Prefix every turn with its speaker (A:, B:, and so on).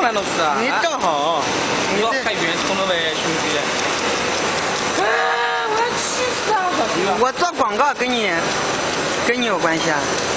A: 范老师啊？
B: 你正好，
A: 你要开源从头呗，兄弟。我要气死啊！
B: 我做广告跟你有关系啊？